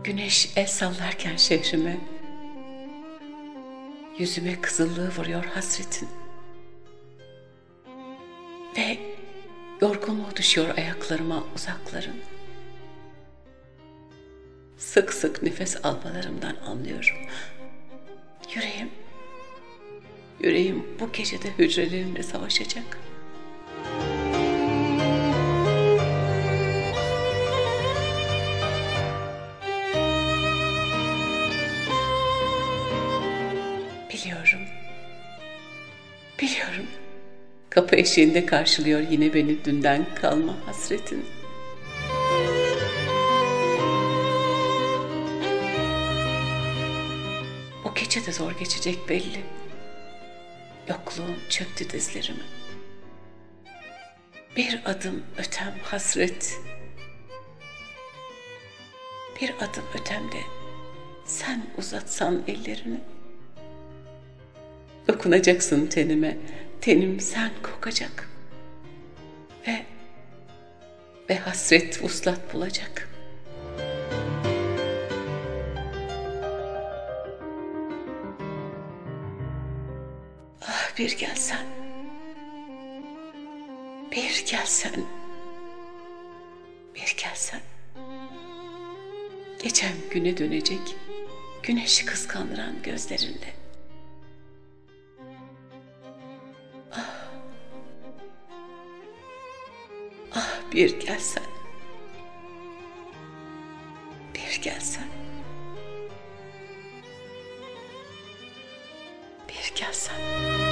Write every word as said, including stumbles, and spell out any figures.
Güneş el sallarken şehrime, yüzüme kızıllığı vuruyor hasretin. Ve yorgunluğu düşüyor ayaklarıma uzakların. Sık sık nefes almalarımdan anlıyorum. Yüreğim, yüreğim bu gecede hücrelerimle savaşacak. Biliyorum, biliyorum. Kapı eşiğinde karşılıyor yine beni dünden kalma hasretin. O gece de zor geçecek belli. Yokluğum çöktü dizlerime. Bir adım ötem hasret. Bir adım ötemde sen uzatsan ellerini. Dokunacaksın tenime, tenim sen kokacak. Ve, ve hasret vuslat bulacak. Ah bir gelsen, bir gelsen, bir gelsen. Geçen güne dönecek, güneşi kıskandıran gözlerinle. Ah bir gelsen, bir gelsen, bir gelsen.